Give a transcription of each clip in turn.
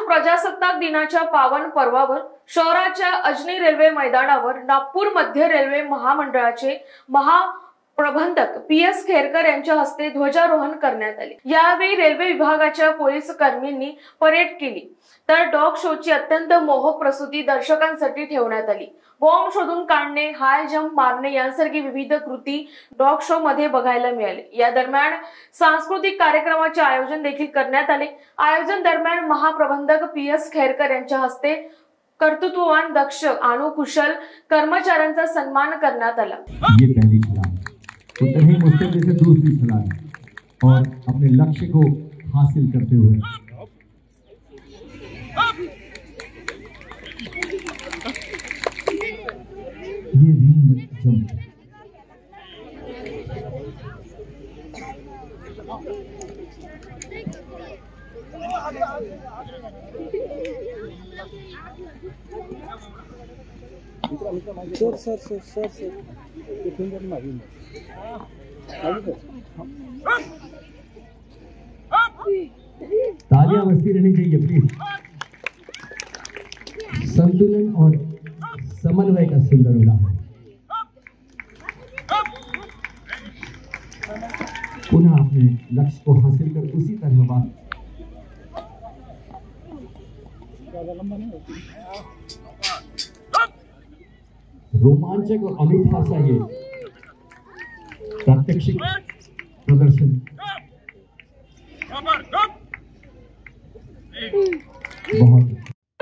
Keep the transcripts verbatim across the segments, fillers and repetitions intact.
प्रजासत्ताक दिनाच्या पावन पर्वावर शहराच्या अजनी रेल्वे मैदानावर नागपूर मध्य रेल्वे महामंडळाचे महा प्रबंधक पी एस खेरकर यांच्या हस्ते ध्वजारोहण करण्यात आले। यावेळी रेल्वे विभागाच्या पोलीस कर्मींनी परेड केली तर डॉग शोची अत्यंत मोहक प्रस्तुती दर्शकांसाठी ठेवण्यात आली। बॉम्ब शोधून काढणे, हाय जंप मारणे यांसारखी विविध कृती डॉग शो मध्ये बघायला मिळाले। या दरम्यान सांस्कृतिक कार्यक्रमाचे आयोजन देखील करण्यात आले। आयोजन दरम्यान महाप्रबंधक पी एस खेरकर यांच्या हस्ते कर्तृत्ववान, दक्ष आणि कुशल कर्मचाऱ्यांचा सन्मान करण्यात आला। ये पहली छलांग उतना ही मुश्किल से दूसरी छलांग और अपने लक्ष्य को हासिल करते हुए ये ring jump sir sir sir sir sir ये फिंगर मारी तालियां बजती रहनी चाहिए प्लीज। संतुलन और समन्वय का सुंदर उदाहरण। पुनः अपने लक्ष्य को हासिल कर उसी तरह बात रोमांचक और अनूठा सा ये प्रात्यक्षिक प्रदर्शन बहुत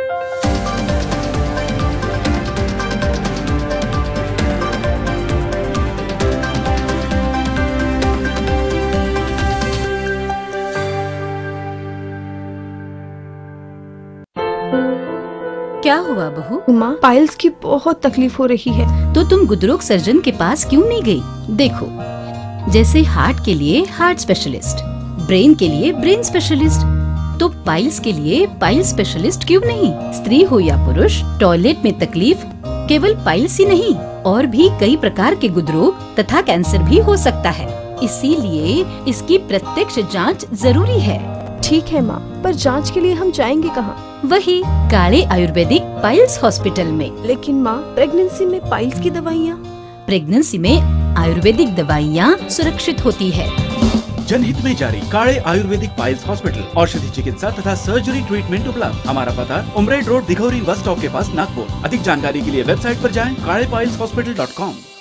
क्या हुआ बहू? माँ, पाइल्स की बहुत तकलीफ हो रही है। तो तुम गुदरोग सर्जन के पास क्यों नहीं गई? देखो, जैसे हार्ट के लिए हार्ट स्पेशलिस्ट, ब्रेन के लिए ब्रेन स्पेशलिस्ट, तो पाइल्स के लिए पाइल स्पेशलिस्ट क्यों नहीं? स्त्री हो या पुरुष, टॉयलेट में तकलीफ केवल पाइल्स ही नहीं, और भी कई प्रकार के गुदरोग तथा कैंसर भी हो सकता है। इसीलिए इसकी प्रत्यक्ष जांच जरूरी है। ठीक है माँ, पर जांच के लिए हम जाएंगे कहाँ? वही काले आयुर्वेदिक पाइल्स हॉस्पिटल में। लेकिन माँ, प्रेगनेंसी में पाइल्स की दवाइयाँ? प्रेगनेंसी में आयुर्वेदिक दवाइयाँ सुरक्षित होती है। जनहित में जारी काले आयुर्वेदिक पाइल्स हॉस्पिटल, औषधि चिकित्सा तथा सर्जरी ट्रीटमेंट उपलब्ध। हमारा पता उमरेड रोड, दिघौरी बस स्टॉप के पास, नागपुर। अधिक जानकारी के लिए वेबसाइट पर जाएं काले पाइल्स हॉस्पिटल डॉट कॉम।